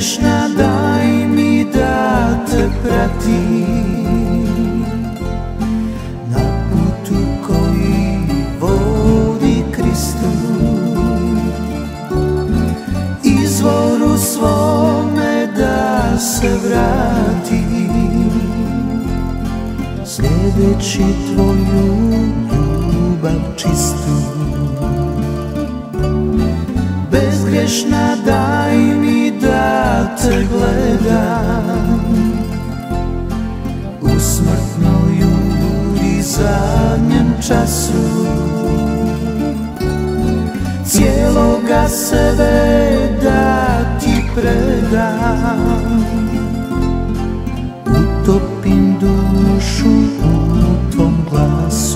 Bezgrešna, daj mi da te pratim na putu koji vodi Kristu, izvoru svome da se vratim, sljedeći tvoju ljubav čistu. Bezgrešna, daj mi da te gledam u smrtnoj juri zadnjem času, cijeloga sebe da ti predam, utopim dušu u tvom glasu.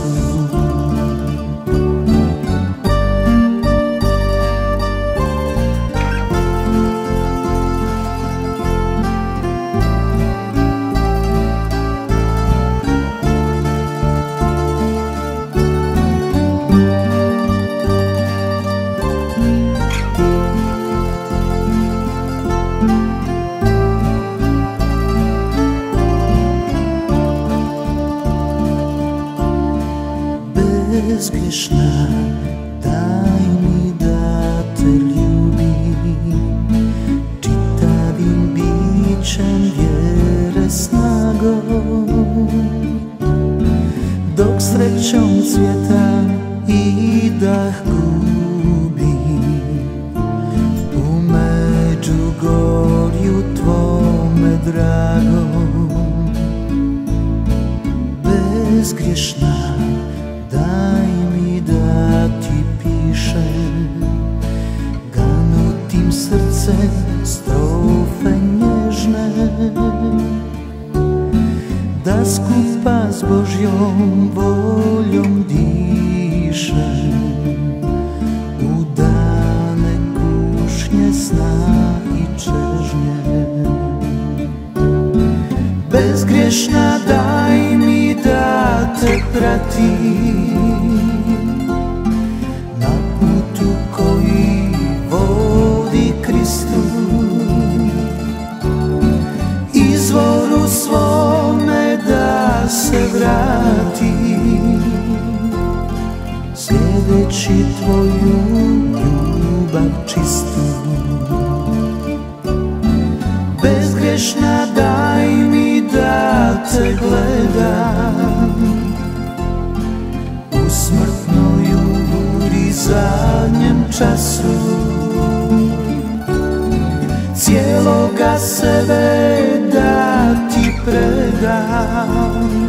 Bezgrešna, daj mi da te ljubim čitavim bićem vjere snagom, dok srećom cvjetam i dah gubim u Međugorju tvome dragom. Bezgrešna, daj mi da ti pišem ganutim srcem strofe nježne, da skupa s Božjom voljom dišem u dane kušnje, sna i čežnje. Bezgrešna, daj mi da te pratim na putu koji vodi Kristu, izvoru svome da se vratim, sljedeći tvoju ljubav čistu. Bezgrešna, daj mi da te gledam u smrtnoj juri zadnjem času, cijeloga sebe da ti predam,